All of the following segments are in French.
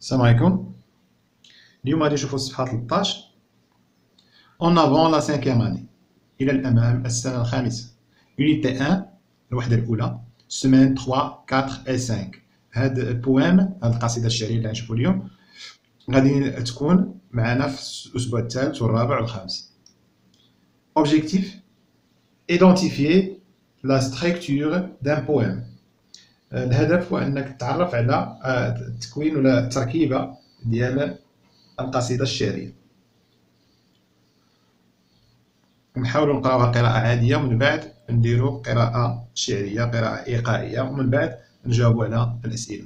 السلام عليكم. اليوم غادي نشوفو الصفحة 13 اون افون لا سانكيام اني، إلى الأمام السنة الخامسة. يونيتي 1 الوحدة الأولى، سيمين 3 4 و 5. هاد البوام، هاد القصيدة الشعرية اللي غنشوفو اليوم غادي تكون معنا في الأسبوع الثالث والرابع والخامس. أوبجيكتيف: إيدونتيفيي لا ستركتور دان بوام. الهدف هو أنك تتعرف على التكوين ولا التركيبة ديال القصيدة الشعرية. نحاولوا نقراوها قراءة عادية ومن بعد نديرو قراءة شعرية، قراءة إيقاعية، ومن بعد نجاوبوا على الأسئلة.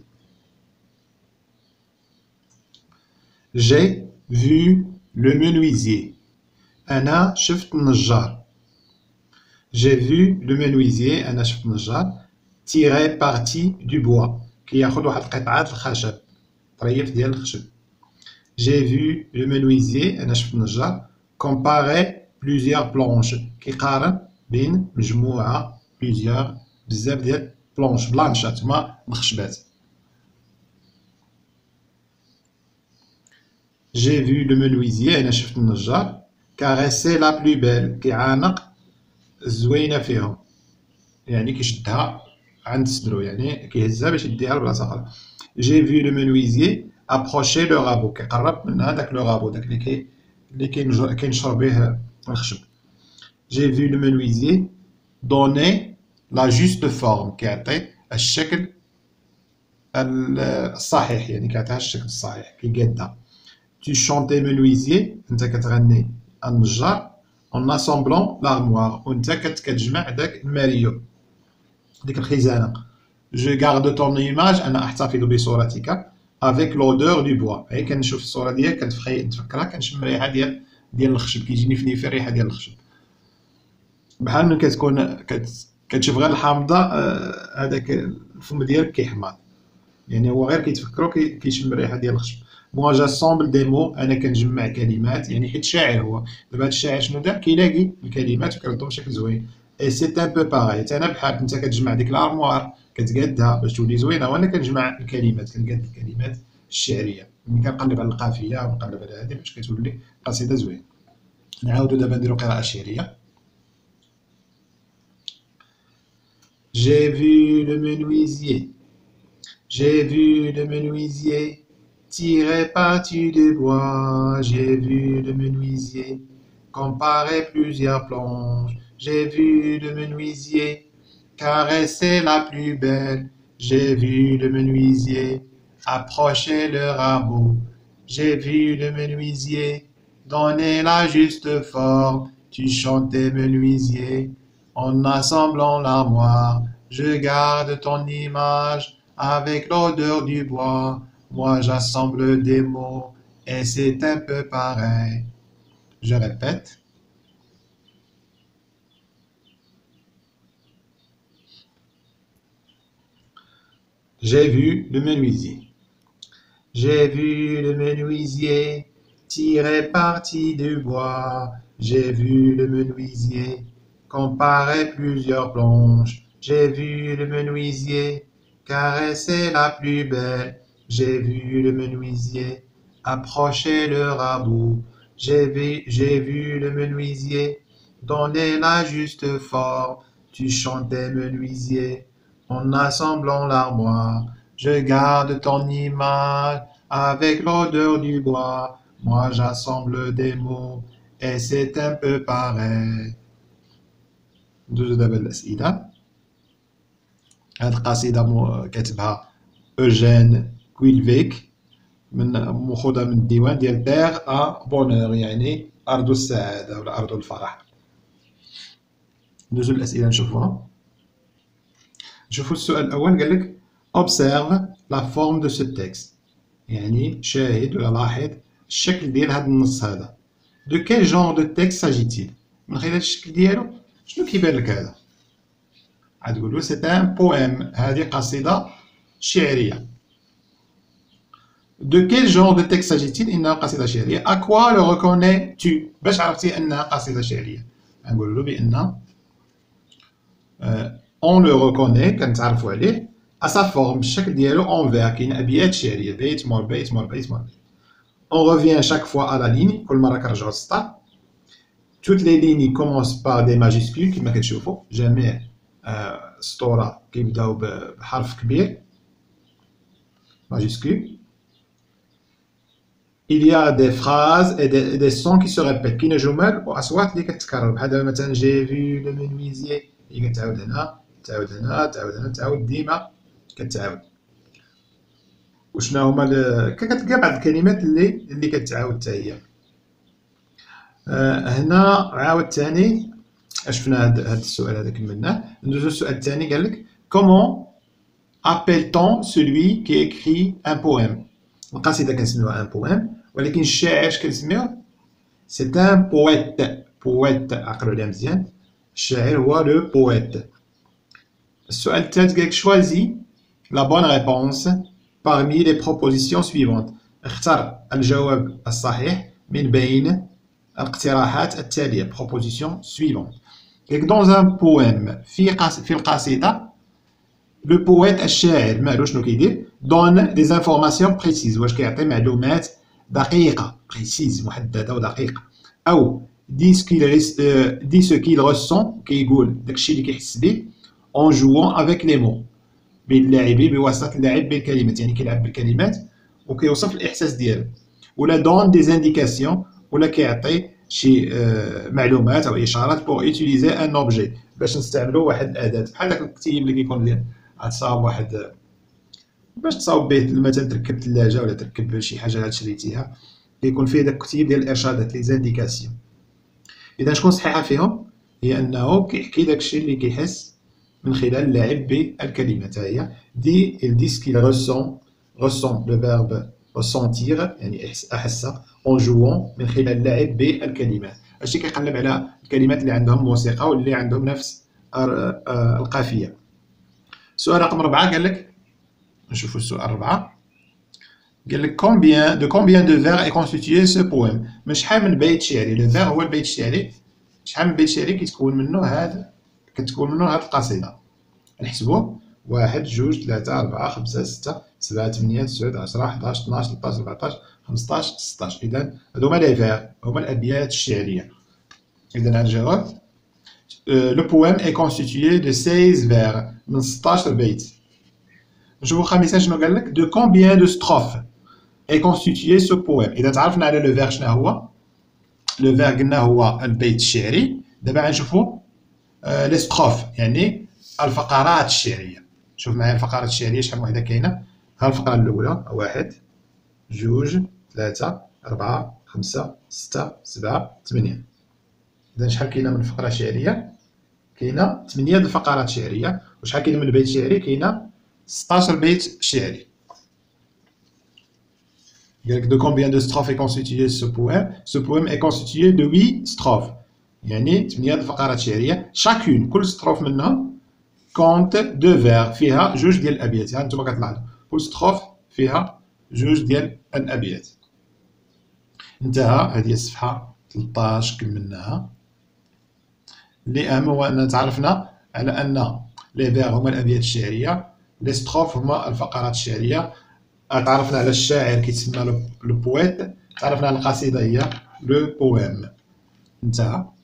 J'ai vu le menuisier. أنا شفت النجار. J'ai vu le menuisier. أنا شفت النجار. tirer parti du bois. كياخد واحد القطعة الخشب، طريف ديال الخشب. J'ai vu le menuisier. أنا شفت النجار. comparer plusieurs planches. كيقارن بين مجموعة بزاف ديال بلانشات هما الخشبات. J'ai vu le menuisier. أنا شفت النجار. caresser la plus belle. كيعانق الزوينة فيهم، يعني كيشدها عند صدرو، يعني كيهزها باش يديها لبلاصة أخرى. J'ai vu le menuisier approcher le rabot. كيقرب من هداك لو رابو، داك اللي كينشر به الخشب. J'ai vu le menuisier donner la juste forme. كيعطي الشكل الصحيح، يعني كيعطيها الشكل الصحيح، كيقادها. Tu chantais menuisier. أنت كتغني النجار. en assemblant l'armoire. وأنت كتجمع داك الماريو، ديك الخزانة. Je garde ton image. أنا أحتفظ بصورتك. avec l'odeur du bois. أي كنشوف الصورة ديالك كنتفكرها، كنشم الريحة ديال الخشب، كيجيني في الريحة ديال الخشب، بحال ملي كتكون كتشوف غير الحامضة، هذاك الفم ديالك كيحماض، يعني هو غير كيتفكرو كيشم الريحة ديال الخشب. moi j'assemble des mots. أنا كنجمع كلمات، يعني حيت شاعر هو. دابا هاد الشاعر شنو دار؟ كيلاقي الكلمات وكيردهم بشكل زوين. et c'est un peu pareil. أنا بحال أنت كتجمع ديك الارموار كتقادها باش تولي زوينة، وأنا كنجمع الكلمات، كنقاد الكلمات الشعرية، ملي كنقلب على القافية ونقلب على هادي باش كتولي قصيدة زوينة. نعاودو دابا نديرو قراءة شعرية. J'ai vu le menuisier. J'ai vu le menuisier tirer parti du bois. J'ai vu le menuisier comparer plusieurs planches. J'ai vu le menuisier caresser la plus belle. J'ai vu le menuisier approcher le rabot. J'ai vu le menuisier donner la juste forme. Tu chantais menuisier en assemblant l'armoire. Je garde ton image avec l'odeur du bois. Moi j'assemble des mots et c'est un peu pareil. Je répète. J'ai vu le menuisier. J'ai vu le menuisier tirer parti du bois. J'ai vu le menuisier comparer plusieurs planches. J'ai vu le menuisier caresser la plus belle. J'ai vu le menuisier approcher le rabot. J'ai vu le menuisier donner la juste forme. Tu chantais menuisier en assemblant l'armoire. Je garde ton image avec l'odeur du bois. Moi j'assemble des mots et c'est un peu pareil. ندوزو دابا الأسئلة. هاد القصيدة كاتبها أوجين كويلفيك، مأخوذة من الديوان ديال تيغ أ بونور، يعني أرض السعادة ولا أرض الفرح. ندوزو الأسئلة نشوفوها. نشوفو السؤال الأول، قالك observe la forme de ce texte، يعني شاهد ولا لاحظ الشكل ديال هاد النص هذا. de quel genre de texte s'agit-il؟ من خلال الشكل ديالو شنو كيبان لك هذا؟ غتقولو سي ان بوام، هذه قصيدة شعرية. de quel genre de texte s'agit-il؟ إنها قصيدة شعرية. à quoi le reconnais-tu؟ باش عرفتي أنها قصيدة شعرية؟ غنقولو بأن on le reconnaît، كنتعرفو عليه sa forme بالشكل ديالو envers كاين ابيات شعريه بيت مور بيت مور بيت مور بيت. On revient chaque fois à la ligne كل مره كنرجعوا للسطر. Toutes les lignes commencent par des majuscules كما كتشوفوا جميع السطوره كيبداو بحرف كبير majuscule. Il y a des phrases et des sons qui se répètent كاين جمل واصوات اللي كتتكرر بحال دابا مثلا j'ai vu le menuisier اللي كتعاود هنا تعاود هنا تعاود هنا تعاود ديما كتعاود. وشنا هما كتلقى بعض الكلمات اللي كتعاود حتى هي. هنا عاود ثاني شفنا هاد السؤال هذا كملناه. ندوزو للسؤال الثاني قال لك comment appelle-t-on celui qui écrit un poème. القصيده كنسميوها ان بوام ولكن الشاعر اش كنسميوه سي ان بويت عقلوا عليها مزيان. الشاعر هو لو بويت. السؤال الثالث قالك choisis la bonne réponse parmi les propositions suivantes. اختر الجواب الصحيح من بين الاقتراحات التالية. proposition suivante. قالك dans un poème في القصيدة لو بويت الشاعر مالو شنو كيدير donne des informations précises واش كيعطي معلومات دقيقة précise محددة ودقيقة أو dit ce qu'il ressent كيقول داكشي اللي كيحس بيه en jouant avec les mots باللاعبين بواسطة اللعب بالكلمات يعني كيلعب بالكلمات وكيوصف الإحساس ديالو ولا donne des indications ولا كيعطي شي معلومات أو إشارات pour utiliser un objet باش نستعملو واحد الأداة بحال داك الكتيب اللي كيكون غتصاوب واحد باش تصاوب به مثلا تركب ثلاجه ولا تركب شي حاجه شريتيها كيكون فيه داك الكتيب ديال الارشادات لي زانديكاسيون. اذا شكون صحيحه فيهم هي انه كيحكي داكشي اللي كيحس من خلال اللعب بالكلمات. هي دي il dit ce qu'il ressent le verbe ressentir يعني احس en jouant من خلال اللعب بالكلمات. هادشي كيقلب على الكلمات اللي عندهم موسيقى واللي عندهم نفس القافيه. السؤال رقم 4 قال لك نشوفوا السؤال 4 قال لك combien de vers est constitué ce poème. من شحال من بيت شعري لو فير هو البيت الشعري شحال من بيت شعري كتكون منه هاد القصيده. نحسبوه 1 2 3 4 5 6 7 8 9 10 11 12 13 14 15 16. اذا هادو هما لي فير هما الابيات الشعريه. اذا الجواب le poème est constitué de 16 vers من 16 بيت. نشوفو خامسا شنو قال لك de combien de strophes est constitué ce poème. اذا تعرفنا على لو فير شنو هو لو فير قلنا هو البيت الشعري. دابا غنشوفو لي ستروف يعني الفقرات الشعريه. شوف معايا الفقرات الشعريه شحال وحده كاينه. ها الفقره الاولى 1 2 3 4 5 6 7 8. اذا شحال كاينه من فقره شعريه كاينه 8 الفقرات الشعريه. وشحال كاينه من بيت شعري كاينه 16 بيت شعري. De combien de strophes est constitué ce poème? Ce poème est constitué de 8 strophes. يعني 8 الفقرات الشعريه. chacune كل ستروف منهم compte 2 vers فيها جوج ديال الابيات. ها انتم كتلاحظوا كل ستروف فيها جوج ديال الابيات. انتهى. هذه الصفحه 13 كملناها. اللي اهم هو ان تعرفنا على ان لي فير هما الابيات الشعريه لي ستروف هما الفقرات الشعريه. تعرفنا على الشاعر كيتسمى لو بويت. تعرفنا على القصيده هي لو بويم. انتهى.